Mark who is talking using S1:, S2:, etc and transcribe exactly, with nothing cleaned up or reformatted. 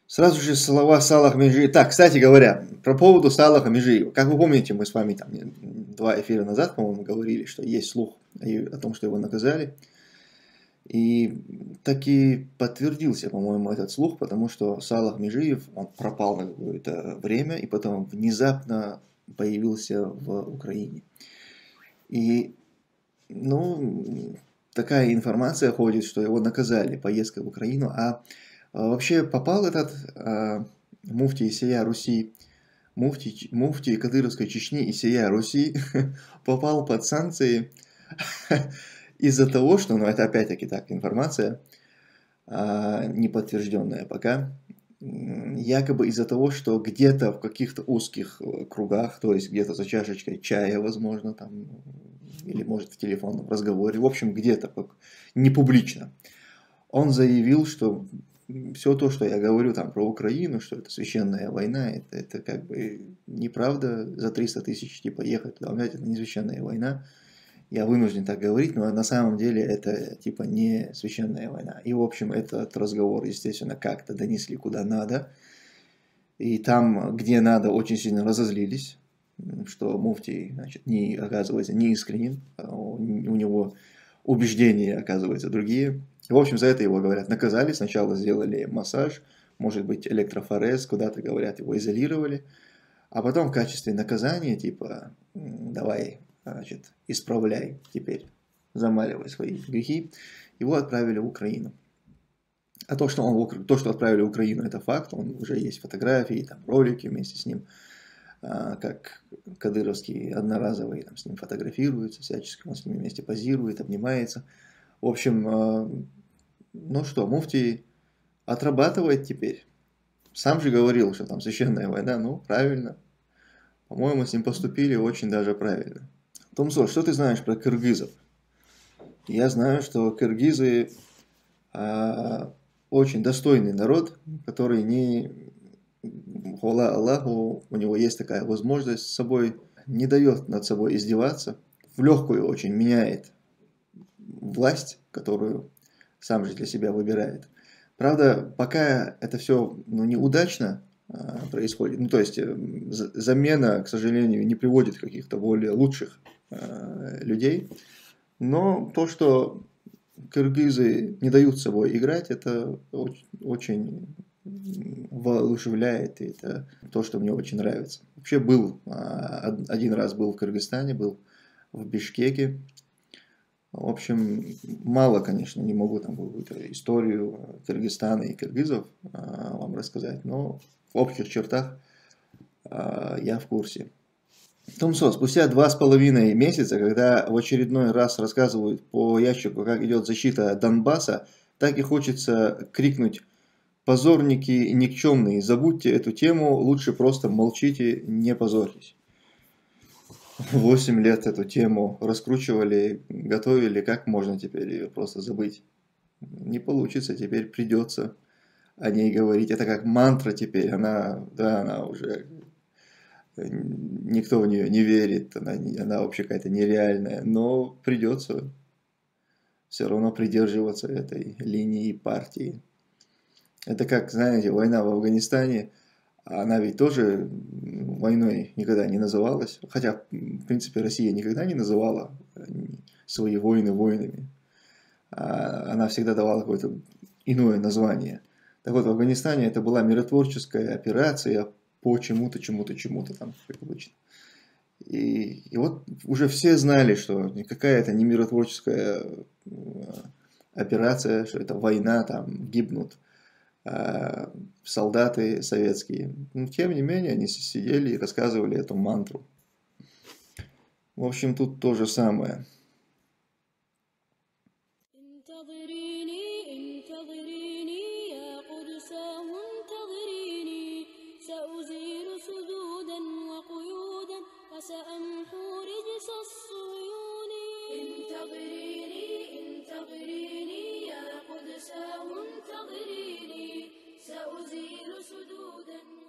S1: Сразу же слова Салах Межиев. Так, кстати говоря, про поводу Салаха Межиева. Как вы помните, мы с вами там два эфира назад, по-моему, говорили, что есть слух о том, что его наказали. И таки подтвердился, по-моему, этот слух, потому что Салах Межиев, он пропал на какое-то время и потом внезапно появился в Украине. И, ну, такая информация ходит, что его наказали поездкой в Украину, а вообще попал этот э, муфтий сия Руси, муфтий, муфтий Кадыровской Чечни и сия Руси попал под санкции из-за того, что, ну это опять-таки так информация, э, неподтвержденная пока, якобы из-за того, что где-то в каких-то узких кругах, то есть где-то за чашечкой чая, возможно, там, или может в телефонном разговоре, в общем, где-то не публично, он заявил, что все то, что я говорю там про Украину, что это священная война, это, это как бы неправда. За триста тысяч типа ехать туда, это не священная война. Я вынужден так говорить, но на самом деле это типа не священная война. И в общем этот разговор, естественно, как-то донесли куда надо. И там, где надо, очень сильно разозлились, что муфтий, значит, не, оказывается, не искренен, у него убеждения, оказывается, другие. В общем, за это его, говорят, наказали. Сначала сделали массаж, может быть, электрофорез, куда-то, говорят, его изолировали. А потом в качестве наказания, типа, давай, значит, исправляй теперь, замаливай свои грехи, его отправили в Украину. А то, что, он, то, что отправили в Украину, это факт. Он уже есть фотографии, там, ролики вместе с ним, как кадыровские одноразовые там, с ним фотографируются, всячески он с ними вместе позирует, обнимается. В общем, ну что, муфтий отрабатывает теперь. Сам же говорил, что там священная война, ну, правильно. По-моему, с ним поступили очень даже правильно. Томсо, что ты знаешь про кыргызов? Я знаю, что кыргызы а, очень достойный народ, который не, хвала Аллаху, у него есть такая возможность с собой, не дает над собой издеваться, в легкую очень меняет власть, которую сам же для себя выбирает. Правда, пока это все ну, неудачно а, происходит, ну то есть замена, к сожалению, не приводит каких-то более лучших а, людей, но то, что кыргызы не дают с собой играть, это очень, очень воодушевляет, и это то, что мне очень нравится. Вообще был, а, один раз был в Кыргызстане, был в Бишкеке. В общем, мало, конечно, не могу там какую-то историю Кыргызстана и кыргызов а, вам рассказать, но в общих чертах а, я в курсе. Томсо, спустя два с половиной месяца, когда в очередной раз рассказывают по ящику, как идет защита Донбасса, так и хочется крикнуть: позорники никчемные, забудьте эту тему, лучше просто молчите, не позорьтесь. Восемь лет эту тему раскручивали, готовили, как можно теперь ее просто забыть? Не получится, теперь придется о ней говорить. Это как мантра теперь, она, да, она уже, никто в нее не верит, она, она вообще какая-то нереальная, но придется все равно придерживаться этой линии партии. Это как, знаете, война в Афганистане. Она ведь тоже войной никогда не называлась. Хотя, в принципе, Россия никогда не называла свои войны войнами. Она всегда давала какое-то иное название. Так вот, в Афганистане это была миротворческая операция по чему-то, чему-то, чему-то там, как обычно. И, и вот уже все знали, что никакая это не миротворческая операция, что это война, там гибнут солдаты советские. Но, тем не менее, они сидели и рассказывали эту мантру. В общем, тут то же самое.
S2: سأزيل سدودا